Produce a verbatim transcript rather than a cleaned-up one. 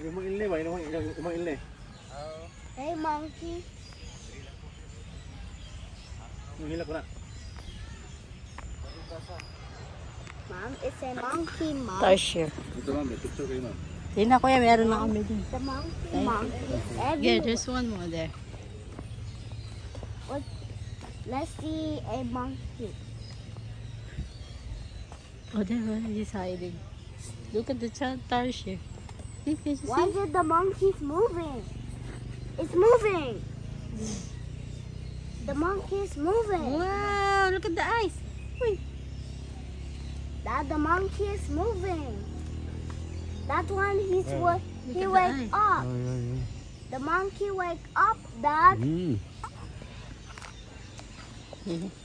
Umailne ba? Umailne. Hey, monkey. Hilak ko na. Mom, it's a monkey, Mom. Tarsier. Ito ma'am, may picture kayo ma'am. Yun na kuya, meron na kami din. The monkey, monkey. Yeah, Everywhere. there's one more there. What? Let's see a monkey. Oh, there one. He's hiding. Look at the child Tarsier. See, can you see? Why is the monkey's moving? It's moving. The monkey is moving. Wow, look at the eyes. Uy. Dad, the monkey is moving. That one, he's Oh. wa- Look he at the wake eye. up. Oh, yeah, yeah. The monkey wake up, Dad. Mm.